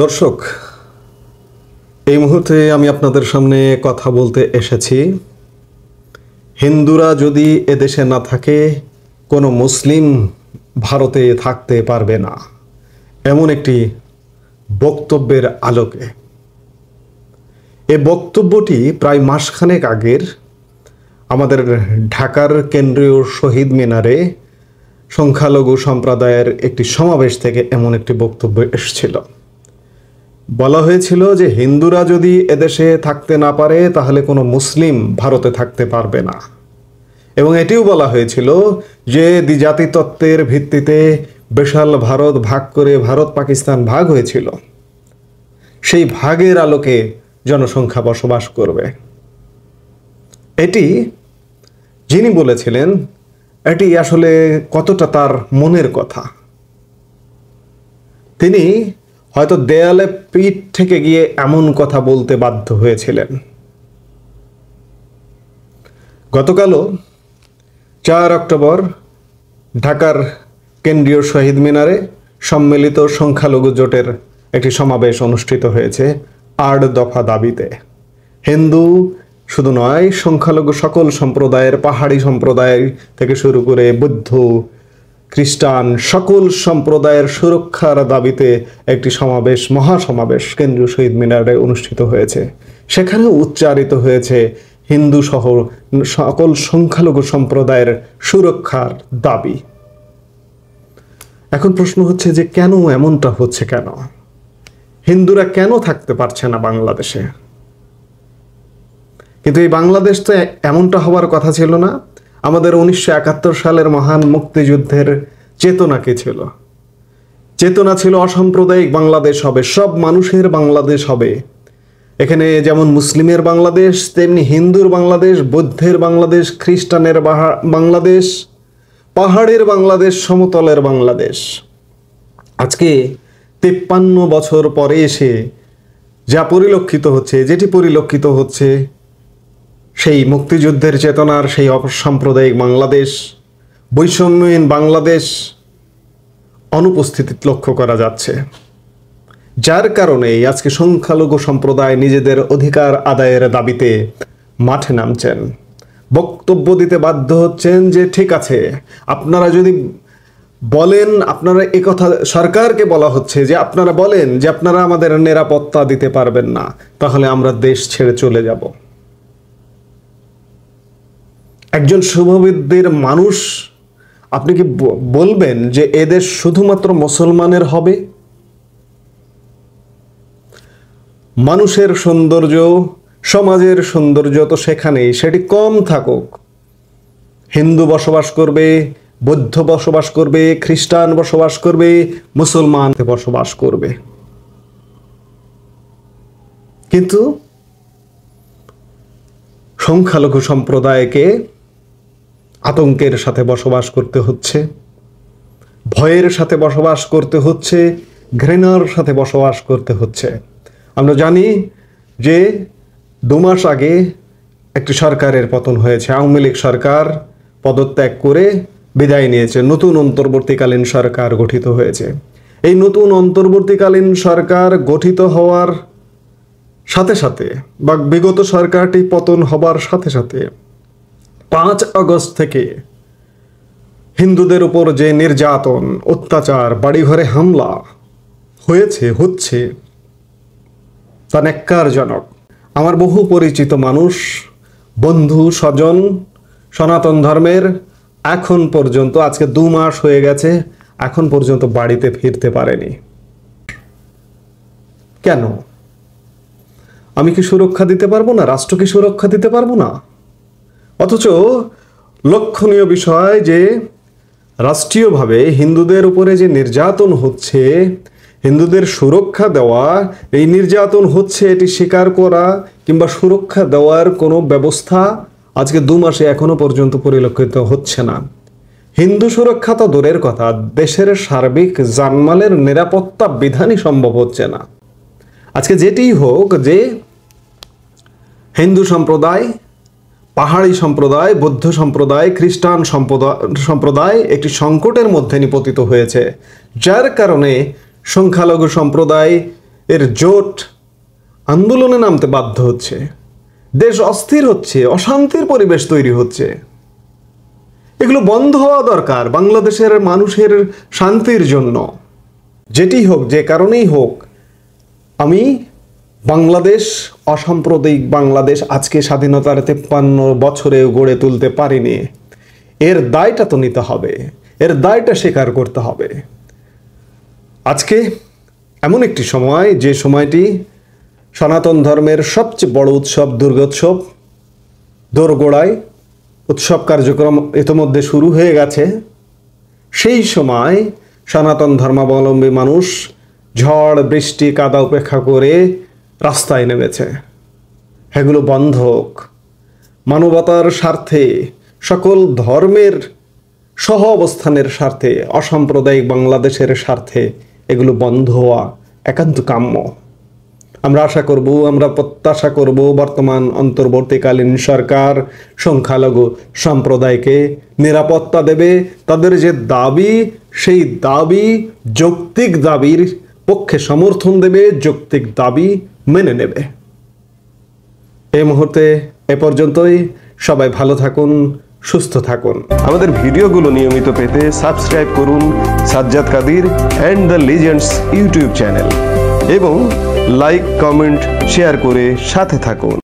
দর্শক, এই মুহূর্তে আমি আপনাদের সামনে কথা বলতে এসেছি। হিন্দুরা যদি এদেশে না থাকে, কোনো মুসলিম ভারতে থাকতে পারবে না, এমন একটি বক্তব্যের আলোকে। এই বক্তব্যটি প্রায় মাসখানেক আগের আমাদের ঢাকার কেন্দ্রীয় শহীদ মিনারে সংখ্যালঘু সম্প্রদায়ের একটি সমাবেশ থেকে এমন একটি বক্তব্য এসেছিল। বলা হয়েছিল যে হিন্দুরা যদি এদেশে থাকতে না পারে তাহলে কোনো মুসলিম ভারতে থাকতে পারবে না, এবং এটিও বলা হয়েছিল যে দ্বিজাতি তত্ত্বের ভিত্তিতে বিশাল ভারত ভাগ করে ভারত পাকিস্তান ভাগ হয়েছিল, সেই ভাগের আলোকে জনসংখ্যা বসবাস করবে। এটি যিনি বলেছিলেন, এটি আসলে কতটা তার মনের কথা। তিনি হয়তো দেয়ালে পিঠ থেকে গিয়ে এমন কথা বলতে বাধ্য হয়েছিলেন। গতকালও 4 অক্টোবর ঢাকার কেন্দ্রীয় শহীদ মিনারে সম্মিলিত সংখ্যালঘু জোটের একটি সমাবেশ অনুষ্ঠিত হয়েছে 8 দফা দাবিতে। হিন্দু শুধু নয়, সংখ্যালঘু সকল সম্প্রদায়ের, পাহাড়ি সম্প্রদায় থেকে শুরু করে বৌদ্ধ, খ্রিস্টান, সকল সম্প্রদায়ের সুরক্ষার দাবিতে একটি সমাবেশ, মহাসমাবেশ কেন্দ্রীয় শহীদ মিনারে অনুষ্ঠিত হয়েছে। সেখানে উচ্চারিত হয়েছে হিন্দু সহ সকল সংখ্যালঘু সম্প্রদায়ের সুরক্ষার দাবি। এখন প্রশ্ন হচ্ছে যে কেন এমনটা হচ্ছে, কেন হিন্দুরা কেন থাকতে পারছে না বাংলাদেশে? কিন্তু এই বাংলাদেশ তো এমনটা হওয়ার কথা ছিল না। আমাদের 1971 সালের মহান মুক্তিযুদ্ধের চেতনা কি ছিল? চেতনা ছিল অসাম্প্রদায়িক বাংলাদেশ হবে, সব মানুষের বাংলাদেশ হবে। এখানে যেমন মুসলিমের বাংলাদেশ, তেমনি হিন্দুর বাংলাদেশ, বৌদ্ধের বাংলাদেশ, খ্রিস্টানের বাংলাদেশ, পাহাড়ের বাংলাদেশ, সমতলের বাংলাদেশ। আজকে 53 বছর পরে এসে যা পরিলক্ষিত হচ্ছে, যেটি পরিলক্ষিত হচ্ছে, সেই মুক্তিযুদ্ধের চেতনার সেই অসাম্প্রদায়িক বাংলাদেশ, বৈষম্যহীন বাংলাদেশ অনুপস্থিতি লক্ষ্য করা যাচ্ছে। যার কারণে আজকে সংখ্যালঘু সম্প্রদায় নিজেদের অধিকার আদায়ের দাবিতে মাঠে নামছেন, বক্তব্য দিতে বাধ্য হচ্ছেন যে ঠিক আছে, আপনারা যদি বলেন, আপনারা একথা সরকারকে বলা হচ্ছে যে আপনারা বলেন যে আপনারা আমাদের নিরাপত্তা দিতে পারবেন না, তাহলে আমরা দেশ ছেড়ে চলে যাব। একজন শুভবুদ্ধির মানুষ, আপনি কি বলবেন যে এদেশ শুধুমাত্র মুসলমানের হবে? মানুষের সৌন্দর্য, সমাজের সৌন্দর্য তো সেখানেই, সেটি কম থাকুক। হিন্দু বসবাস করবে, বৌদ্ধ বসবাস করবে, খ্রিস্টান বসবাস করবে, মুসলমান বসবাস করবে, কিন্তু সংখ্যালঘু সম্প্রদায়কে আতঙ্কের সাথে বসবাস করতে হচ্ছে, ভয়ের সাথে বসবাস করতে হচ্ছে, ঘৃণার সাথে বসবাস করতে হচ্ছে। আমরা জানি যে 2 মাস আগে একটি সরকারের পতন হয়েছে। আওয়ামী লীগ সরকার পদত্যাগ করে বিদায় নিয়েছে, নতুন অন্তর্বর্তীকালীন সরকার গঠিত হয়েছে। এই নতুন অন্তর্বর্তীকালীন সরকার গঠিত হওয়ার সাথে সাথে বা বিগত সরকারটি পতন হবার সাথে সাথে 5 আগস্ট থেকে হিন্দুদের উপর যে নির্যাতন, অত্যাচার, বাড়িঘরে হামলা হচ্ছে তা ন্যাক্কারজনক। আমার বহু পরিচিত মানুষ, বন্ধু, স্বজন সনাতন ধর্মের এখন পর্যন্ত, আজকে 2 মাস হয়ে গেছে, এখন পর্যন্ত বাড়িতে ফিরতে পারেনি। কেন? আমি কি সুরক্ষা দিতে পারবো না? রাষ্ট্র কি সুরক্ষা দিতে পারবো না? অথচ লক্ষণীয় বিষয় যে রাষ্ট্রীয়ভাবে হিন্দুদের উপরে যে নির্যাতন হচ্ছে, হিন্দুদের সুরক্ষা দেওয়া, এই নির্যাতন হচ্ছে এটি স্বীকার করা কিংবা সুরক্ষা দেওয়ার কোনো ব্যবস্থা আজকে 2 মাসে এখনো পর্যন্ত পরিলক্ষিত হচ্ছে না। হিন্দু সুরক্ষা তো দূরের কথা, দেশের সার্বিক জানমালের নিরাপত্তা বিধানই সম্ভব হচ্ছে না। আজকে যেটি হোক, যে হিন্দু সম্প্রদায়, পাহাড়ি সম্প্রদায়, বৌদ্ধ সম্প্রদায়, খ্রিস্টান সম্প্রদায় একটি সংকটের মধ্যে নিপতিত হয়েছে, যার কারণে সংখ্যালঘু সম্প্রদায় এর জোট আন্দোলনে নামতে বাধ্য হচ্ছে, দেশ অস্থির হচ্ছে, অশান্তির পরিবেশ তৈরি হচ্ছে। এগুলো বন্ধ হওয়া দরকার বাংলাদেশের মানুষের শান্তির জন্য। যেটি হোক, যে কারণেই হোক, আমি বাংলাদেশ, অসাম্প্রদায়িক বাংলাদেশ আজকে স্বাধীনতার 53 বছরে গড়ে তুলতে পারিনি। এর দায়টা তো নিতে হবে, এর দায়টা স্বীকার করতে হবে। আজকে এমন একটি সময়, যে সময়টি সনাতন ধর্মের সবচেয়ে বড় উৎসব দুর্গোৎসব দোরগোড়ায়, উৎসব কার্যক্রম ইতিমধ্যে শুরু হয়ে গেছে। সেই সময় সনাতন ধর্মাবলম্বী মানুষ ঝড় বৃষ্টি কাদা উপেক্ষা করে রাস্তায় নেমেছে। এগুলো বন্ধ হোক। মানবতার স্বার্থে, সকল ধর্মের সহ অবস্থানের স্বার্থে, অসাম্প্রদায়িক বাংলাদেশের স্বার্থে এগুলো বন্ধ হওয়া একান্ত কাম্য। আমরা আশা করব, আমরা প্রত্যাশা করব বর্তমান অন্তর্বর্তীকালীন সরকার সংখ্যালঘু সম্প্রদায়কে নিরাপত্তা দেবে। তাদের যে দাবি, সেই দাবি যৌক্তিক দাবির পক্ষে সমর্থন দেবে, যৌক্তিক দাবি মেনে নেবে। এই মুহূর্তে এ পর্যন্তই। সবাই ভালো থাকুন, সুস্থ থাকুন। আমাদের ভিডিওগুলো নিয়মিত পেতে সাবস্ক্রাইব করুন Sajjad Kadir and the legends YouTube channel এবং লাইক, কমেন্ট, শেয়ার করে সাথে থাকুন।